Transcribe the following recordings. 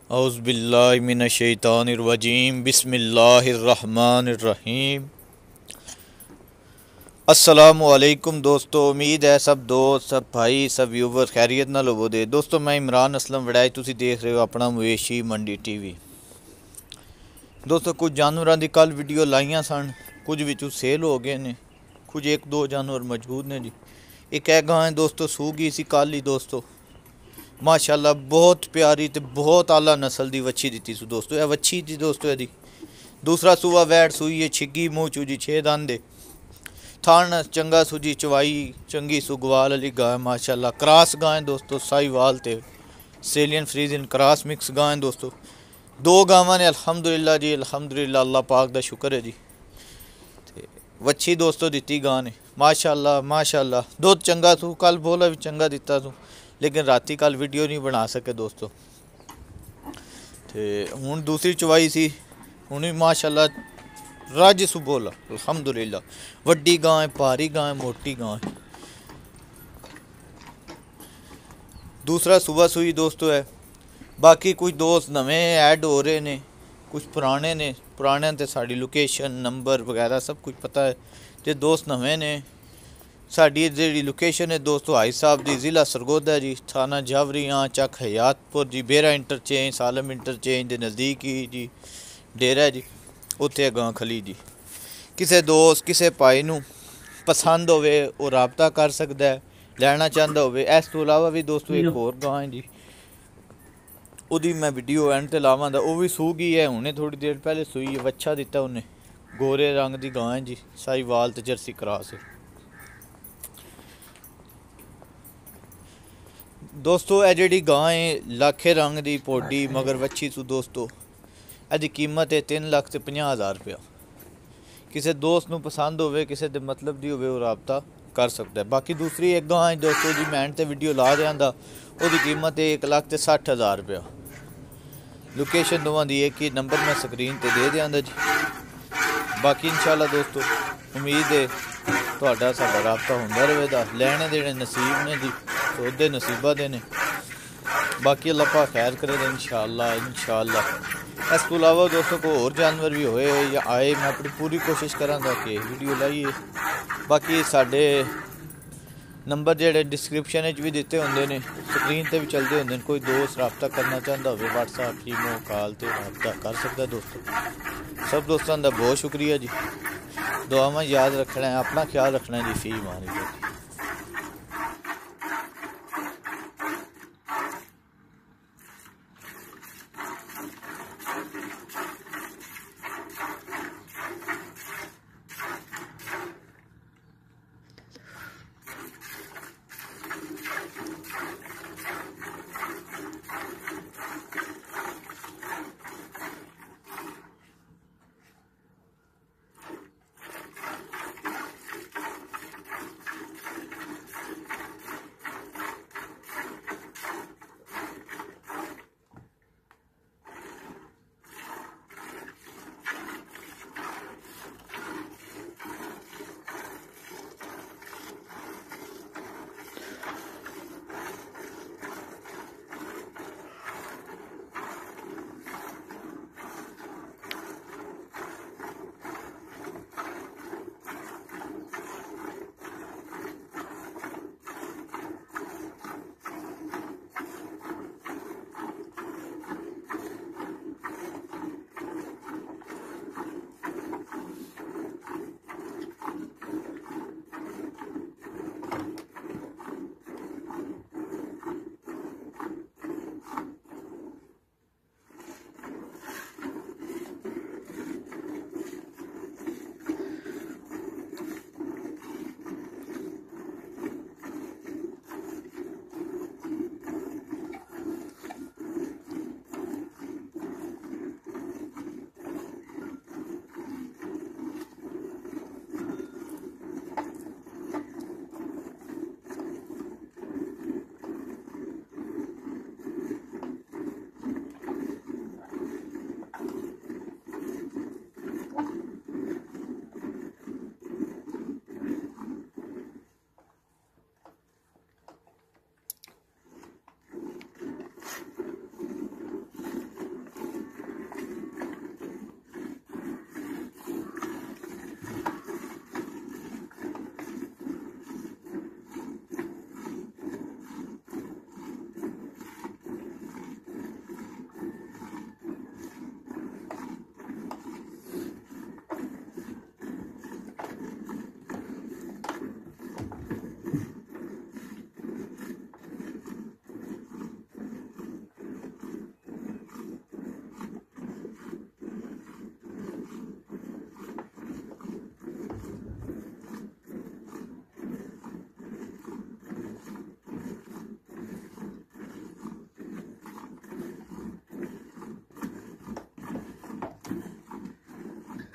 औज़ुबिल्लाहिमिनश्शैतानिर्रजीम बिस्मिल्लाहिर्रहमानिर्रहीम। अस्सलामुअलैकुम दोस्तों, उम्मीद है सब दोस्त, सब भाई, सब व्यूवर खैरियत नाल होवोगे। दोस्तों मैं इमरान असलम वड़ाई, तुसी देख रहे हो अपना मवेशी मंडी टीवी। दोस्तों कुछ जानवरों की कल वीडियो लाइया सन, कुछ विचों सेल हो गए ने, कुछ एक दो जानवर मौजूद ने जी। एक है गां है दोस्तों, सू गई सी कल ही दोस्तों, माशाल्लाह बहुत प्यारी तो बहुत आला नस्ल की वच्छी दी सू दोस्तों। यह वच्छी थी दोस्तों, यदि दूसरा सूआ वैट सूई है, छिगी मूँह चूजी 6 दंद, थान चंगा सूजी, चवाई चंगी सुगवाल अली गाय माशाल्लाह। क्रॉस गाय दोस्तों, साहिवाल ते ऑस्ट्रेलियन फ्रीजियन क्रॉस मिक्स गाय दोस्तों। दो गावां ने अल्हम्दुलिल्लाह जी, अल्हम्दुलिल्लाह, अल्लाह पाक दा शुक्र है जी। वच्छी दोस्तों दी गां ने माशाल्लाह माशाल्लाह, दुध चंगा सू, कल बोला भी चंगा दिता सू, लेकिन राती कल वीडियो नहीं बना सके दोस्तों। तो हूँ दूसरी चवाई सी, हूँ भी माशाल्लाह रज सू बोला अल्हम्दुलिल्लाह। वड्डी गां, भारी गां, मोटी गां। दूसरा सुबह सुई दोस्तों है। बाकी कुछ दोस्त नवे ऐड हो रहे ने, कुछ पुराने ने। पुराने तो साड़ी लोकेशन नंबर वगैरह सब कुछ पता है। जो दोस्त नवे ने, साड़ी जी लोकेशन है दोस्तों हाई साहब दी, ज़िला सरगोदा जी, थाना जावरियाँ, चक हयातपुर जी, बेरा इंटरचेंज, सालम इंटरचेंज के नज़दीक ही जी डेरा जी। उत्थे गां खली जी। किसी दोस्त किसी भाई नूं पसंद होवे वो राबता कर सकता है, लेना चाहता होवे। इस तो इलावा भी दोस्तों एक होर गां है जी, उदी मैं वीडियो एंड ते लावांगा। वो भी सू गई है, हुणे थोड़ी देर पहले सूई है। बच्चा दिता उन्हें, गोरे रंग की गां है जी, साहिवाल ते जर्सी क्रॉस है दोस्तों। यह जी गां है लाखे रंग की पोडी मगर वच्छी सू दोस्तों। यदी कीमत है 3,50,000 रुपया। किसी दोस्त नूं पसंद होवे, किसी दे मतलब दी होवे, वो राबता कर सकता है। बाकी दूसरी एक गां है दोस्तों जी, मैं ते वीडियो ला देंदा, उसकी कीमत है 1,60,000 रुपया। लोकेशन दोवां दी एक ही, नंबर मैं स्क्रीन ते दे देंदा जी। बाकी इंशाल्लाह दोस्तों उम्मीद है तुहाडा साडा राबता होंदा रहेगा। लैने देने नसीब ने जी, सौदे नसीबा दे ने। बाकी अल्लाह पाक खैर करे इंशाल्लाह इंशाल्लाह। इस तो अलावा दोस्तों को और जानवर भी होए या आए, मैं अपनी पूरी कोशिश करांगा कि वीडियो लाइए। बाकी साडे नंबर जेडे डिस्क्रिप्शन भी दिते होंगे ने, स्क्रीन पर भी चलते होंगे। कोई दोस्त रबता करना चाहता हो व्हाट्सएप ईमो कॉल से रबता कर सकता दोस्तों। सब दोस्तों का बहुत शुक्रिया जी। दुआवां याद रखना है, अपना ख्याल रखना है जी। फी मानी।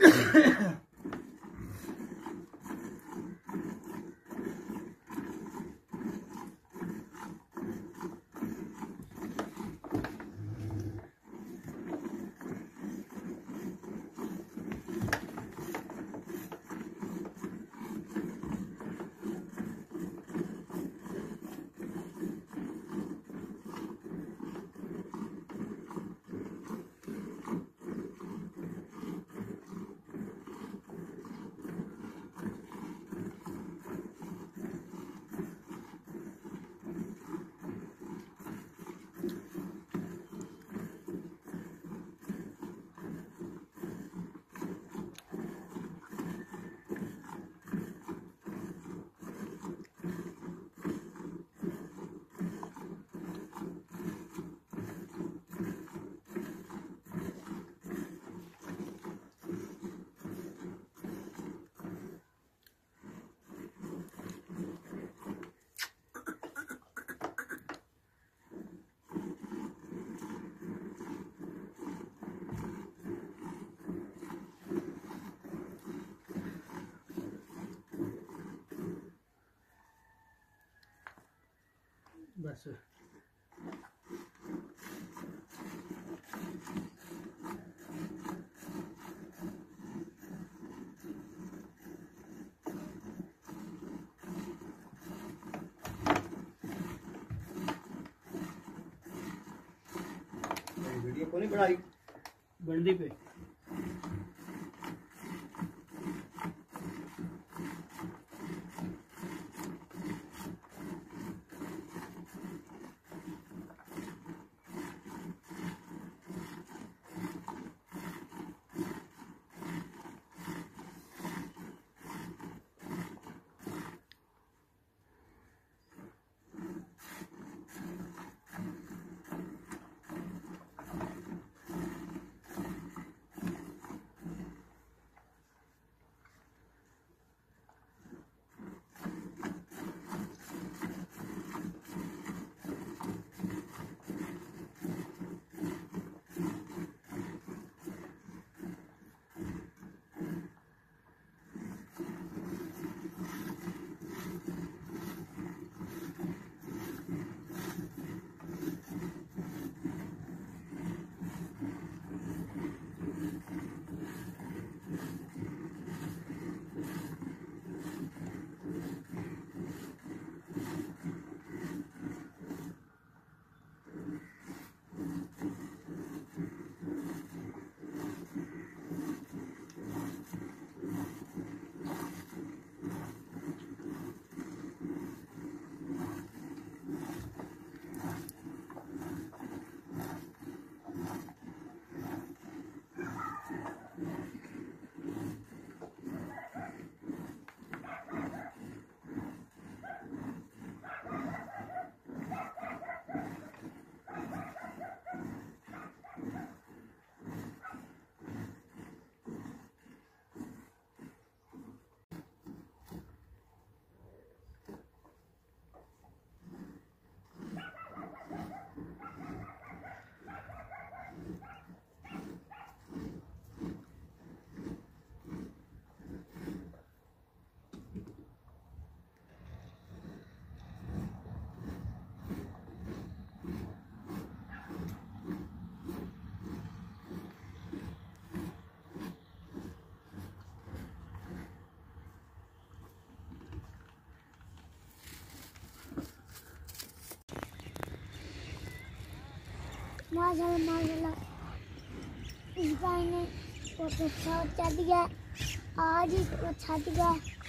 बस वीडियो को नहीं बनाई बंदी पे माशाल्लाह इस भाई ने बहुत अच्छा बच्चा दिया आज इसको अच्छा दिया।